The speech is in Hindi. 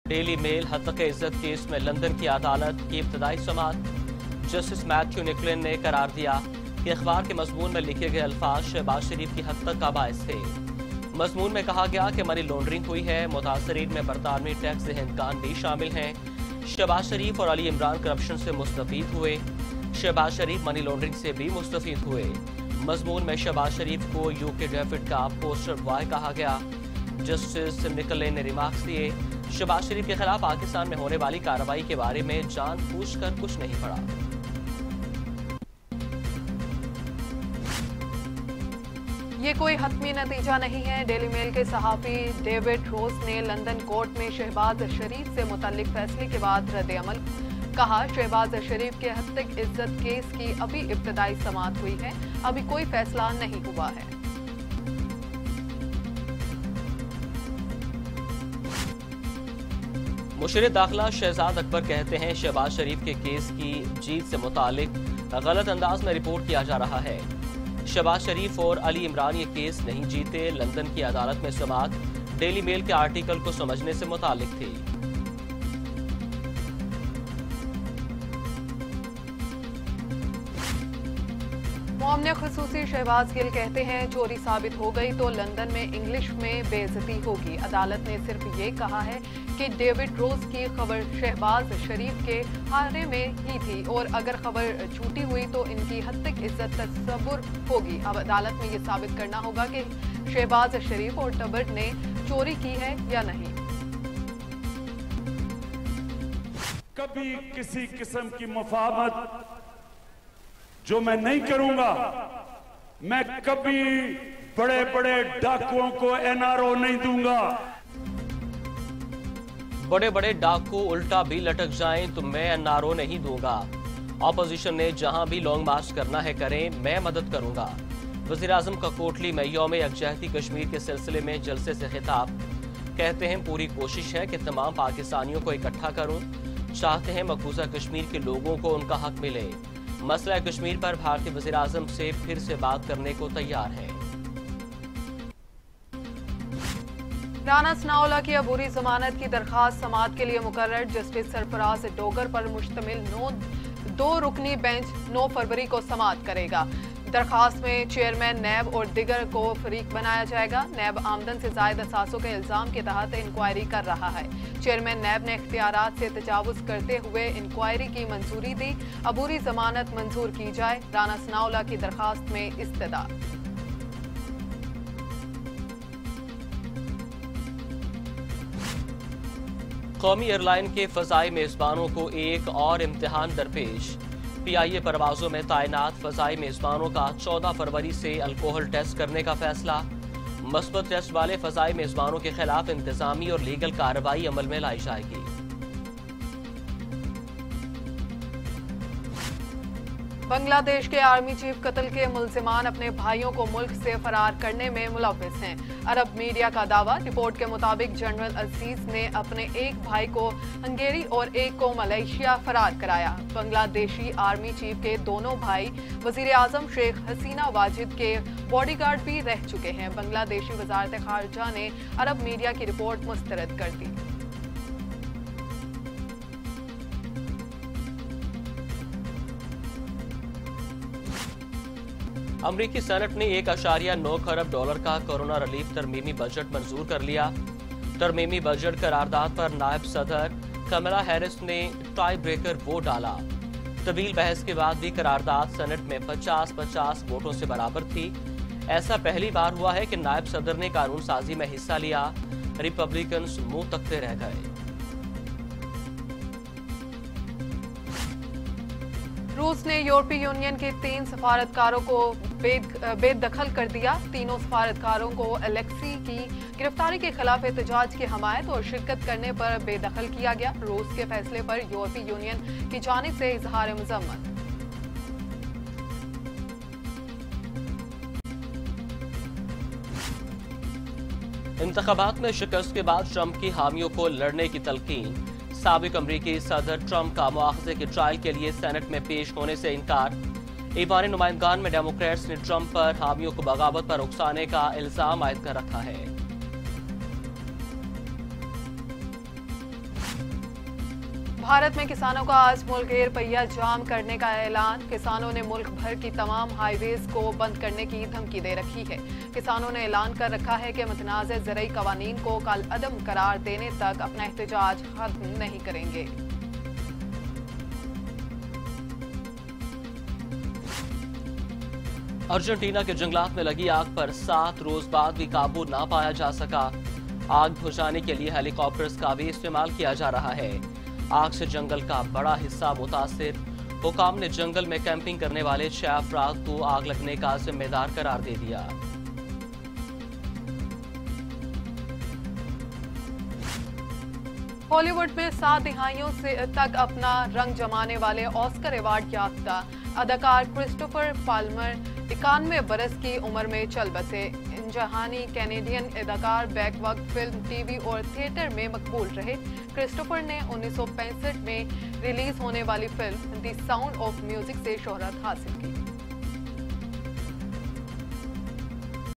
डेली मेल हत्या इज्जत केस में लंदन की अदालत की इब्तदाई समाअत। जस्टिस मैथ्यू निकलन ने करार दिया कि अखबार के मजमून में लिखे गए अल्फाज शहबाज शरीफ की हत्या का बायस थे। मजमून में कहा गया कि मनी लॉन्ड्रिंग हुई है। मुतासरीन में बरतानवी टैक्स दहनकान भी शामिल हैं। शहबाज शरीफ और अली इमरान करप्शन से मुस्तफीद हुए। शहबाज शरीफ मनी लॉन्ड्रिंग से भी मुस्तफीद हुए। मजमून में शहबाज शरीफ को यूके डेविड का पोस्टर बॉय कहा गया। जस्टिस निकलन ने रिमार्क्स दिए, शहबाज शरीफ के खिलाफ पाकिस्तान में होने वाली कार्रवाई के बारे में जानबूझकर कुछ नहीं पड़ा। ये कोई हतमी नतीजा नहीं है। डेली मेल के सहाफी डेविड रोज ने लंदन कोर्ट में शहबाज शरीफ से मुतल्लिक फैसले के बाद रद्द-ए-अमल कहा। शहबाज शरीफ के हत्या इज्जत केस की अभी इब्तदाई समाअत हुई है, अभी कोई फैसला नहीं हुआ है। मुशीर दाखिला शहजाद अकबर कहते हैं शहबाज शरीफ के केस की जीत से मुतालिक गलत अंदाज में रिपोर्ट किया जा रहा है। शहबाज शरीफ और अली इमरान ये केस नहीं जीते। लंदन की अदालत में समाअत डेली मेल के आर्टिकल को समझने से मुतालिक थी। मोमने खुसूसी शहबाज गिल कहते हैं चोरी साबित हो गई तो लंदन में इंग्लिश में बेइज्जती होगी। अदालत ने सिर्फ ये कहा है कि डेविड रोज की खबर शहबाज शरीफ के हारे में ही थी और अगर खबर झूठी हुई तो इनकी हत्या की इज्जत तस्वुर होगी। अब अदालत में ये साबित करना होगा कि शहबाज शरीफ और टबर्ड ने चोरी की है या नहीं। कभी किसी किस्म की मुफाहमत जो मैं नहीं करूंगा, मैं कभी बड़े बड़े डाकुओं को एनआरओ नहीं दूंगा। बड़े बड़े डाकू उल्टा भी लटक जाएं तो मैं एनआरओ नहीं दूंगा। ऑपोजिशन ने जहां भी लॉन्ग मार्च करना है करें, मैं मदद करूंगा। वज़ीर आज़म का कोटली में यौम यकजहती कश्मीर के सिलसिले में जलसे से खिताब। कहते हैं पूरी कोशिश है कि तमाम पाकिस्तानियों को इकट्ठा करूं। चाहते हैं मकबूजा कश्मीर के लोगों को उनका हक मिले। मसला कश्मीर पर भारतीय वज़ीर आज़म से फिर से बात करने को तैयार है। राना सनाउल्लाह की अबूरी जमानत की दरखास्त समाअत के लिए मुकर्रर। जस्टिस सरफराज डोगर पर मुश्तमिल 2 रुकनी बेंच 9 फरवरी को समाअत करेगा। दरखास्त में चेयरमैन नैब और दिगर को फरीक बनाया जाएगा। नैब आमदन से जायद असासों के इल्जाम के तहत इंक्वायरी कर रहा है। चेयरमैन नैब ने इख्तियारात से तजावुज करते हुए इंक्वायरी की मंजूरी दी। अबूरी जमानत मंजूर की जाए। राना सनाउल्लाह की दरखास्त में इस्तदा। कौमी एयरलाइन के फजाई मेजबानों को एक और इम्तिहान दरपेश। PIA परवाजों में तैनात फजाई मेजबानों का 14 फरवरी से अल्कोहल टेस्ट करने का फैसला। मस्बत टेस्ट वाले फजाई मेजबानों के खिलाफ इंतजामी और लीगल कार्रवाई अमल में लाई जाएगी। बांग्लादेश के आर्मी चीफ कत्ल के मुल्जिमान अपने भाइयों को मुल्क से फरार करने में मुलव्विस हैं। अरब मीडिया का दावा। रिपोर्ट के मुताबिक जनरल अजीज ने अपने एक भाई को हंगेरी और एक को मलेशिया फरार कराया। बांग्लादेशी आर्मी चीफ के दोनों भाई वजीर आजम शेख हसीना वाजिद के बॉडीगार्ड भी रह चुके हैं। बांग्लादेशी वजारत खारजा ने अरब मीडिया की रिपोर्ट मुस्तरद कर दी। अमरीकी सेनेट ने $1.9 खरब का कोरोना रिलीफ तरमीमी बजट मंजूर कर लिया। तरमीमी बजट करारदाद पर नायब सदर कमला हैरिस ने टाई ब्रेकर वोट डाला। तवील बहस के बाद भी करारदाद सेनेट में 50-50 वोटों से बराबर थी। ऐसा पहली बार हुआ है कि नायब सदर ने कानून साजी में हिस्सा लिया। रिपब्लिकन्स मुंह तकते रह गए। रूस ने यूरोपीय यूनियन के 3 सफारतकारों को बेदखल कर दिया। तीनों सफारतकारों को अलेक्सी की गिरफ्तारी के खिलाफ एहतजाज की हमायत और शिरकत करने पर बेदखल किया गया। रूस के फैसले पर यूरोपीय यूनियन की जानिब से इजहार मजम्मत। इंतखाबात में शिकस्त के बाद ट्रंप की हामियों को लड़ने की तलकीन। साबिक अमरीकी सदर ट्रंप का मुआखजे के ट्रायल के लिए सेनेट में पेश होने से इनकार। ईवान नुमाइंदगान में डेमोक्रेट्स ने ट्रंप पर हामियों को बगावत पर उकसाने का इल्जाम आयद कर रखा है। भारत में किसानों का आज मुल्क पहिया जाम करने का ऐलान। किसानों ने मुल्क भर की तमाम हाईवेज को बंद करने की धमकी दे रखी है। किसानों ने ऐलान कर रखा है कि मुतनाज़ ज़रई कवानीन को कालअदम करार देने तक अपना एहतजाज खत्म नहीं करेंगे। अर्जेंटीना के जंगलात में लगी आग पर 7 रोज बाद भी काबू ना पाया जा सका। आग बुझाने के लिए हेलीकॉप्टर्स का भी इस्तेमाल किया जा रहा है। आग से जंगल का बड़ा हिस्सा मुतासिर। हुकाम ने जंगल में कैंपिंग करने वाले 6 अफराद को आग लगने का जिम्मेदार करार दे दिया। हॉलीवुड में 7 दिहाइयों से तक अपना रंग जमाने वाले ऑस्कर अवार्ड याफ्ता अदाकार क्रिस्टोफर पाल्मर 91 बरस की उम्र में चल बसे। जहानी कैनेडियन अदाकार बैक वक्त फिल्म, टीवी और थिएटर में मकबूल रहे। क्रिस्टोफर ने 1965 में रिलीज होने वाली film the sound of music से शोहरत हासिल की।